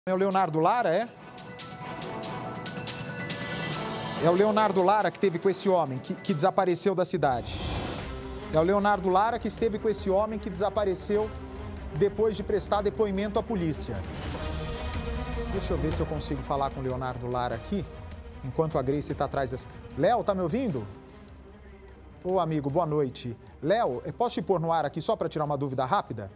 É o Leonardo Lara, é? É o Leonardo Lara que esteve com esse homem que desapareceu da cidade. É o Leonardo Lara que esteve com esse homem que desapareceu depois de prestar depoimento à polícia. Deixa eu ver se eu consigo falar com o Leonardo Lara aqui, enquanto a Grace está atrás dessa... Léo, tá me ouvindo? Ô, amigo, boa noite. Léo, posso te pôr no ar aqui só para tirar uma dúvida rápida?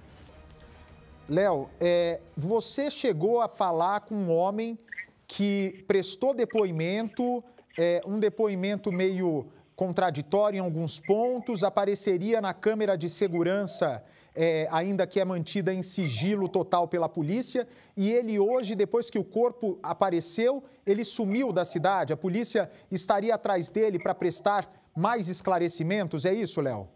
Léo, você chegou a falar com um homem que prestou depoimento, um depoimento meio contraditório em alguns pontos, apareceria na câmera de segurança, ainda que é mantida em sigilo total pela polícia, e ele hoje, depois que o corpo apareceu, ele sumiu da cidade. A polícia estaria atrás dele para prestar mais esclarecimentos, é isso, Léo?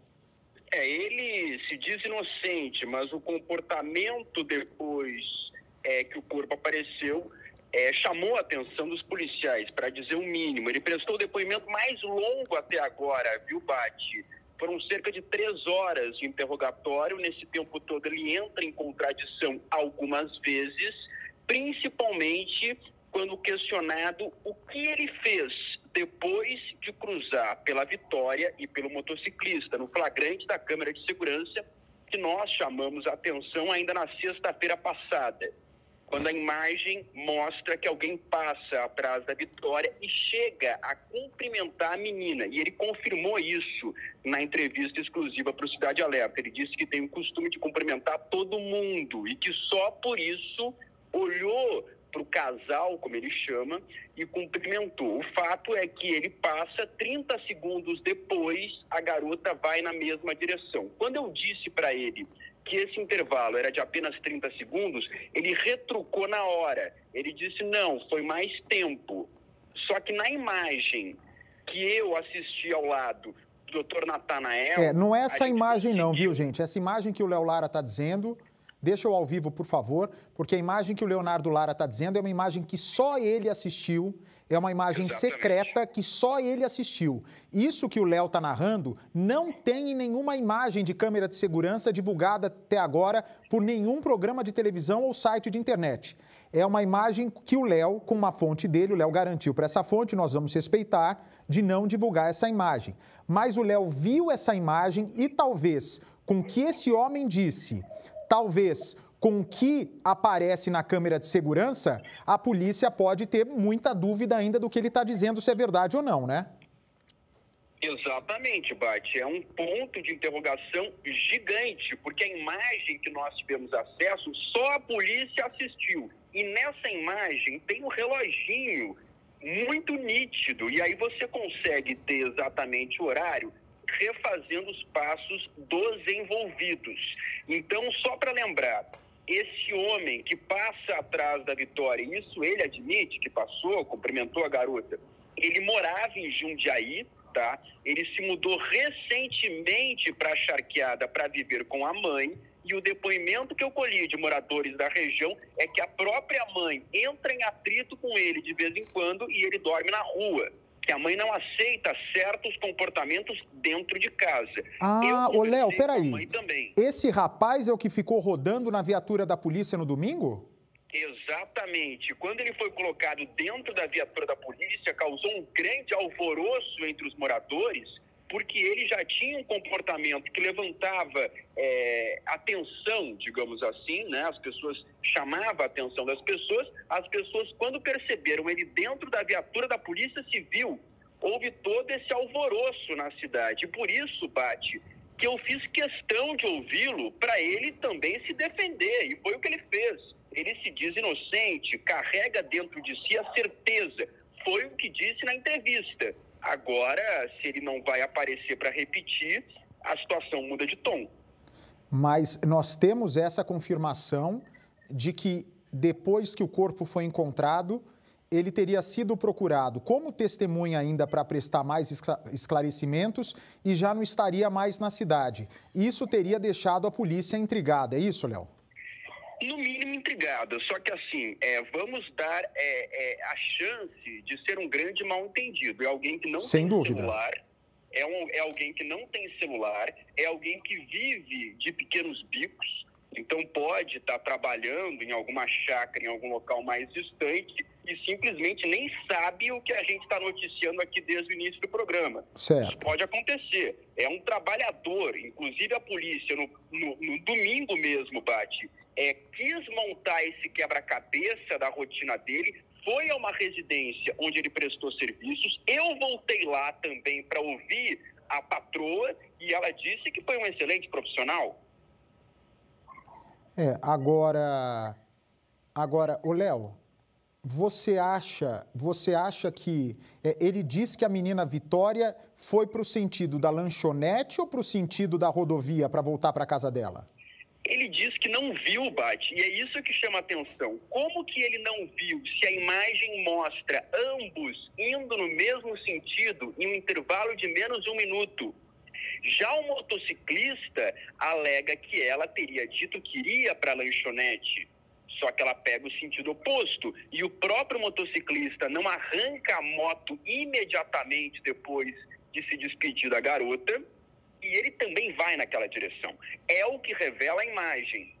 Ele se diz inocente, mas o comportamento depois que o corpo apareceu chamou a atenção dos policiais, para dizer o mínimo. Ele prestou o depoimento mais longo até agora, viu, Bate? Foram cerca de 3 horas de interrogatório. Nesse tempo todo ele entra em contradição algumas vezes, principalmente quando questionado o que ele fez depois de cruzar pela Vitória e pelo motociclista, no flagrante da câmera de segurança, que nós chamamos a atenção ainda na sexta-feira passada, quando a imagem mostra que alguém passa atrás da Vitória e chega a cumprimentar a menina. E ele confirmou isso na entrevista exclusiva para o Cidade Alerta. Ele disse que tem o costume de cumprimentar todo mundo e que só por isso olhou para o casal, como ele chama, e cumprimentou. O fato é que ele passa 30 segundos depois, a garota vai na mesma direção. Quando eu disse para ele que esse intervalo era de apenas 30 segundos, ele retrucou na hora. Ele disse, não, foi mais tempo. Só que na imagem que eu assisti ao lado do Dr. Natanael... não é essa imagem não, viu, gente? Essa imagem que o Léo Lara está dizendo... Deixa eu ao vivo, por favor, porque a imagem que o Leonardo Lara está dizendo é uma imagem que só ele assistiu, é uma imagem secreta que só ele assistiu. Isso que o Léo está narrando não tem em nenhuma imagem de câmera de segurança divulgada até agora por nenhum programa de televisão ou site de internet. É uma imagem que o Léo, com uma fonte dele, o Léo garantiu para essa fonte, nós vamos respeitar, de não divulgar essa imagem. Mas o Léo viu essa imagem e talvez, com o que esse homem disse... Talvez, com o que aparece na câmera de segurança, a polícia pode ter muita dúvida ainda do que ele está dizendo, se é verdade ou não, né? Exatamente, Bate. É um ponto de interrogação gigante, porque a imagem que nós tivemos acesso, só a polícia assistiu. E nessa imagem tem um reloginho muito nítido, e aí você consegue ter exatamente o horário refazendo os passos dos envolvidos. Então, só para lembrar, esse homem que passa atrás da Vitória, isso ele admite que passou, cumprimentou a garota, ele morava em Jundiaí, tá? Ele se mudou recentemente para a Charqueada para viver com a mãe, e o depoimento que eu colhi de moradores da região é que a própria mãe entra em atrito com ele de vez em quando e ele dorme na rua. Que a mãe não aceita certos comportamentos dentro de casa. Ô Léo, peraí. Esse rapaz é o que ficou rodando na viatura da polícia no domingo? Exatamente. Quando ele foi colocado dentro da viatura da polícia, causou um grande alvoroço entre os moradores, porque ele já tinha um comportamento que levantava atenção, digamos assim, né? As pessoas chamavam a atenção das pessoas. As pessoas, quando perceberam ele dentro da viatura da Polícia Civil, houve todo esse alvoroço na cidade. E por isso, Bate, que eu fiz questão de ouvi-lo para ele também se defender. E foi o que ele fez. Ele se diz inocente, carrega dentro de si a certeza. Foi o que disse na entrevista. Agora, se ele não vai aparecer para repetir, a situação muda de tom. Mas nós temos essa confirmação de que depois que o corpo foi encontrado, ele teria sido procurado como testemunha ainda para prestar mais esclarecimentos e já não estaria mais na cidade. Isso teria deixado a polícia intrigada, é isso, Léo? No mínimo intrigada, só que assim, vamos dar a chance de ser um grande mal-entendido. É alguém que não tem celular, é alguém que não tem celular, é alguém que vive de pequenos bicos, Então pode estar trabalhando em alguma chácara, em algum local mais distante e simplesmente nem sabe o que a gente está noticiando aqui desde o início do programa. Certo. Isso pode acontecer. É um trabalhador, inclusive a polícia, no domingo mesmo, Bate, quis montar esse quebra-cabeça da rotina dele, foi a uma residência onde ele prestou serviços. Eu voltei lá também para ouvir a patroa e ela disse que foi um excelente profissional. Agora, ô Léo, você acha que ele disse que a menina Vitória foi para o sentido da lanchonete ou para o sentido da rodovia para voltar para a casa dela? Ele diz que não viu, Bate, e é isso que chama atenção. Como que ele não viu se a imagem mostra ambos indo no mesmo sentido em um intervalo de menos de 1 minuto? Já o motociclista alega que ela teria dito que iria para a lanchonete, só que ela pega o sentido oposto. E o próprio motociclista não arranca a moto imediatamente depois de se despedir da garota, e ele também vai naquela direção. É o que revela a imagem.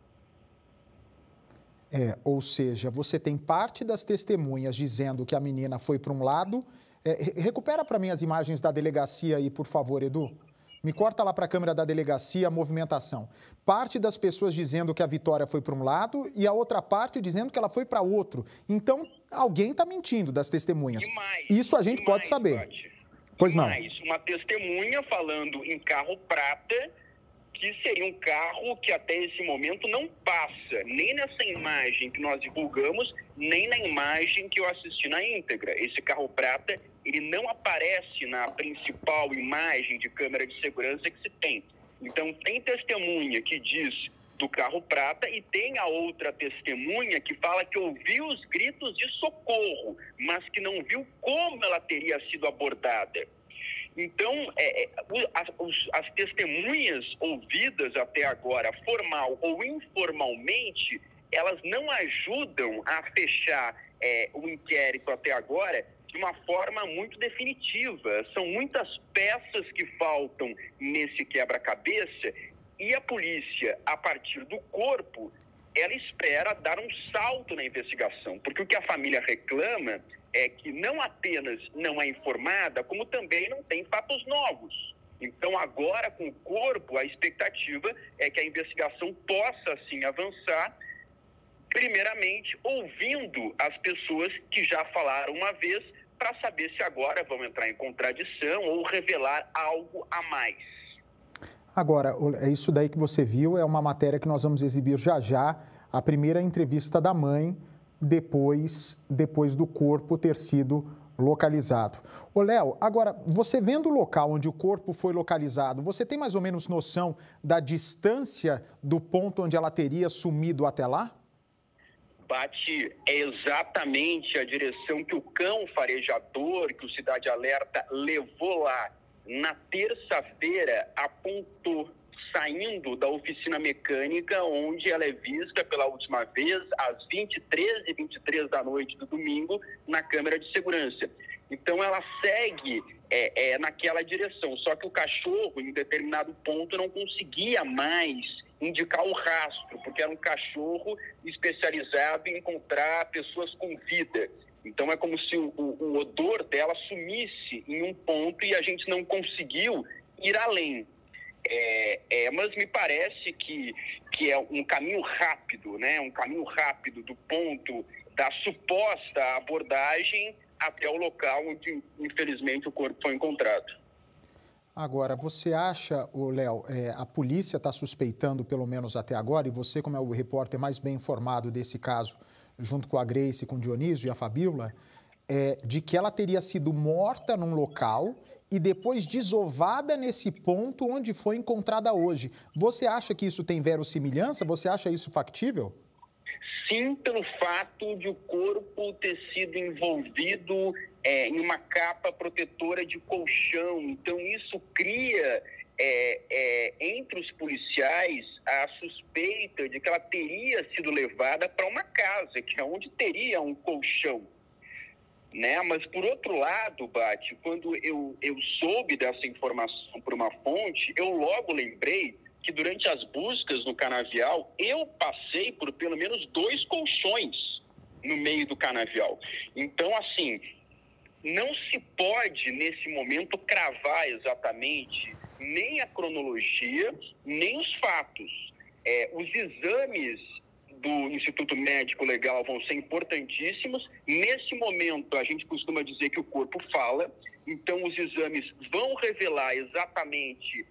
Ou seja, você tem parte das testemunhas dizendo que a menina foi para um lado. Recupera para mim as imagens da delegacia aí, por favor, Edu. Me corta lá para a câmera da delegacia a movimentação. Parte das pessoas dizendo que a Vitória foi para um lado e a outra parte dizendo que ela foi para outro. Então, alguém está mentindo das testemunhas. Isso a gente pode saber. Pois não. Uma testemunha falando em carro prata, que seria um carro que até esse momento não passa, nem nessa imagem que nós divulgamos, nem na imagem que eu assisti na íntegra. Esse carro prata, ele não aparece na principal imagem de câmera de segurança que se tem. Então, tem testemunha que diz do carro prata e tem a outra testemunha que fala que ouviu os gritos de socorro, mas que não viu como ela teria sido abordada. Então, as testemunhas ouvidas até agora, formal ou informalmente, elas não ajudam a fechar o inquérito até agora de uma forma muito definitiva. São muitas peças que faltam nesse quebra-cabeça e a polícia, a partir do corpo, ela espera dar um salto na investigação, porque o que a família reclama é que não apenas não é informada, como também não tem fatos novos. Então, agora, com o corpo, a expectativa é que a investigação possa, sim, avançar, primeiramente, ouvindo as pessoas que já falaram uma vez, para saber se agora vão entrar em contradição ou revelar algo a mais. Agora, é isso daí que você viu, é uma matéria que nós vamos exibir já já, a primeira entrevista da mãe, depois do corpo ter sido localizado. Ô, Léo, agora, você vendo o local onde o corpo foi localizado, você tem mais ou menos noção da distância do ponto onde ela teria sumido até lá? Bate, é exatamente a direção que o cão farejador, que o Cidade Alerta levou lá. Na terça-feira, apontou, saindo da oficina mecânica, onde ela é vista pela última vez, às 23h23 da noite do domingo, na câmera de segurança. Então, ela segue naquela direção, só que o cachorro, em determinado ponto, não conseguia mais indicar o rastro, porque era um cachorro especializado em encontrar pessoas com vida. Então, é como se o odor dela sumisse em um ponto e a gente não conseguiu ir além. Mas me parece que é um caminho rápido, né? Um caminho rápido do ponto da suposta abordagem até o local onde, infelizmente, o corpo foi encontrado. Agora, você acha, Léo, a polícia está suspeitando, pelo menos até agora, e você, como é o repórter mais bem informado desse caso, junto com a Grace, com o Dionísio e a Fabíola, de que ela teria sido morta num local e depois desovada nesse ponto onde foi encontrada hoje. Você acha que isso tem verossimilhança? Você acha isso factível? Sim, pelo fato de o corpo ter sido envolvido em uma capa protetora de colchão. Então, isso cria entre os policiais a suspeita de que ela teria sido levada para uma casa, que é onde teria um colchão. Né? Mas, por outro lado, Bate, quando eu soube dessa informação por uma fonte, eu logo lembrei que durante as buscas no canavial, eu passei por pelo menos 2 colchões no meio do canavial. Então, assim, não se pode, nesse momento, cravar exatamente nem a cronologia, nem os fatos. Os exames do Instituto Médico Legal vão ser importantíssimos. Nesse momento, a gente costuma dizer que o corpo fala, então os exames vão revelar exatamente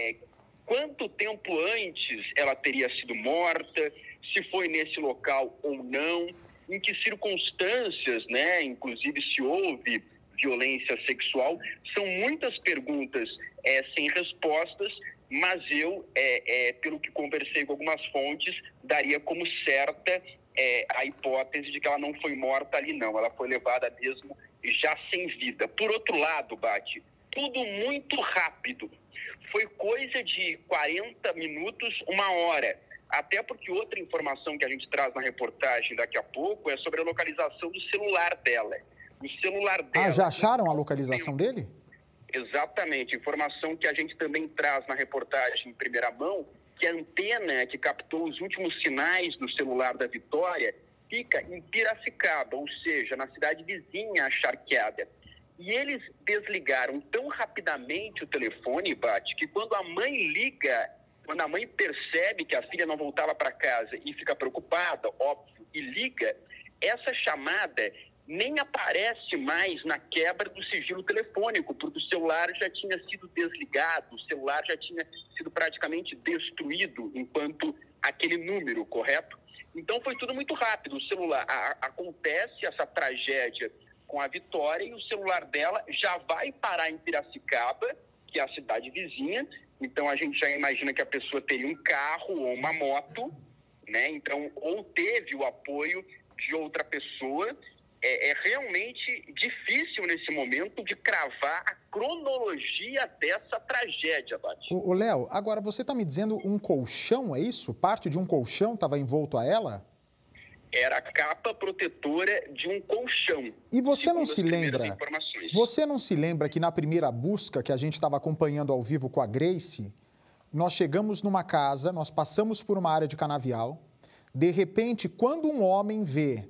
quanto tempo antes ela teria sido morta, se foi nesse local ou não, em que circunstâncias, né, inclusive se houve violência sexual. São muitas perguntas sem respostas, mas eu, pelo que conversei com algumas fontes, daria como certa a hipótese de que ela não foi morta ali, não. Ela foi levada mesmo já sem vida. Por outro lado, Bate, tudo muito rápido. Foi coisa de 40 minutos, 1 hora. Até porque outra informação que a gente traz na reportagem daqui a pouco é sobre a localização do celular dela. O celular dela... Ah, já acharam a localização dele? Exatamente. Informação que a gente também traz na reportagem em primeira mão, que a antena que captou os últimos sinais do celular da Vitória fica em Piracicaba, ou seja, na cidade vizinha à Charqueada. E eles desligaram tão rapidamente o telefone, Bate, que quando a mãe liga, quando a mãe percebe que a filha não voltava para casa e fica preocupada, óbvio, e liga, essa chamada nem aparece mais na quebra do sigilo telefônico, porque o celular já tinha sido desligado, o celular já tinha sido praticamente destruído enquanto aquele número, correto? Então foi tudo muito rápido. O celular, acontece essa tragédia com a Vitória e o celular dela já vai parar em Piracicaba, que é a cidade vizinha. Então a gente já imagina que a pessoa teria um carro ou uma moto, né? Então, ou teve o apoio de outra pessoa. É realmente difícil nesse momento de cravar a cronologia dessa tragédia, Bate. Ô, Léo, agora você está me dizendo um colchão, é isso? Parte de um colchão estava envolto a ela? Era a capa protetora de um colchão. E você não se lembra? Você não se lembra que na primeira busca que a gente estava acompanhando ao vivo com a Grace, nós chegamos numa casa, nós passamos por uma área de canavial, de repente, quando um homem vê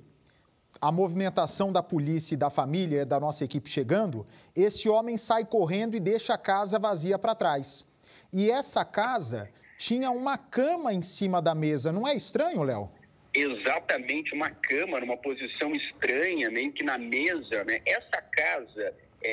a movimentação da polícia e da família, da nossa equipe chegando, esse homem sai correndo e deixa a casa vazia para trás. E essa casa tinha uma cama em cima da mesa. Não é estranho, Léo? Exatamente, uma cama numa posição estranha, meio que na mesa, né? Essa casa,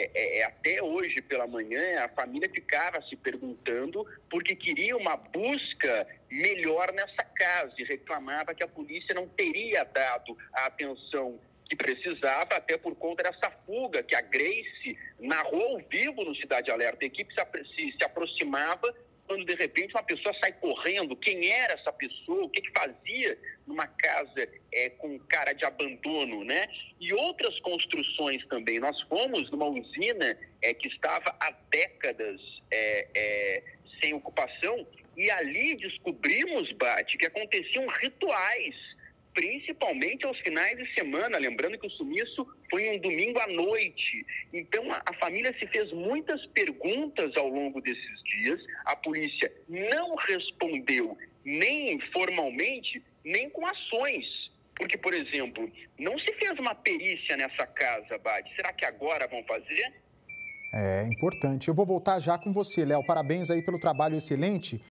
até hoje pela manhã, a família ficava se perguntando porque queria uma busca melhor nessa casa e reclamava que a polícia não teria dado a atenção que precisava, até por conta dessa fuga que a Grace narrou ao vivo no Cidade Alerta. A equipe se aproximava quando, de repente, uma pessoa sai correndo. Quem era essa pessoa? O que fazia numa casa com cara de abandono, né? E outras construções também. Nós fomos numa usina que estava há décadas sem ocupação e ali descobrimos, Bate, que aconteciam rituais, principalmente aos finais de semana, lembrando que o sumiço foi um domingo à noite. Então, a família se fez muitas perguntas ao longo desses dias, a polícia não respondeu nem formalmente, nem com ações. Porque, por exemplo, não se fez uma perícia nessa casa, Bade. Será que agora vão fazer? É importante. Eu vou voltar já com você, Léo. Parabéns aí pelo trabalho excelente.